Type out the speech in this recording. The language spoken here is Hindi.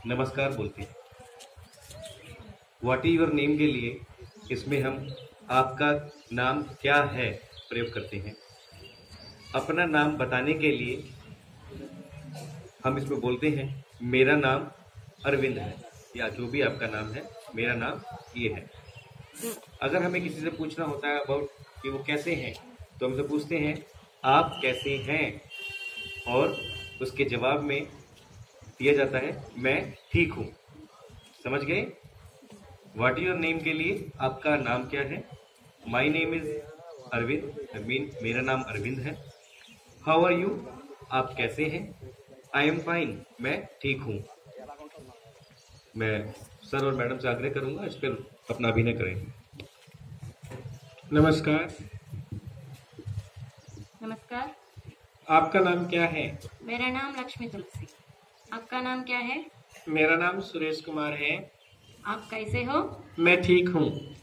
नमस्कार बोलते हैं। व्हाट इज योर नेम के लिए इसमें हम आपका नाम क्या है प्रयोग करते हैं। अपना नाम बताने के लिए हम इसमें बोलते हैं मेरा नाम अरविंद है, या जो भी आपका नाम है, मेरा नाम ये है। अगर हमें किसी से पूछना होता है अबाउट कि वो कैसे हैं, तो हमसे पूछते हैं आप कैसे हैं, और उसके जवाब में दिया जाता है मैं ठीक हूँ। समझ गए? व्हाट इज योर नेम के लिए आपका नाम क्या है। My name is Arvind, mean मेरा नाम अरविंद है। हाउ आर यू, आप कैसे हैं। आई एम फाइन, मैं ठीक हूँ। मैं सर और मैडम से आग्रह करूंगा इस पर अपना अभिनय करें। नमस्कार। नमस्कार। आपका नाम क्या है। मेरा नाम लक्ष्मी तुलसी। आपका नाम क्या है। मेरा नाम सुरेश कुमार है। आप कैसे हो। मैं ठीक हूँ।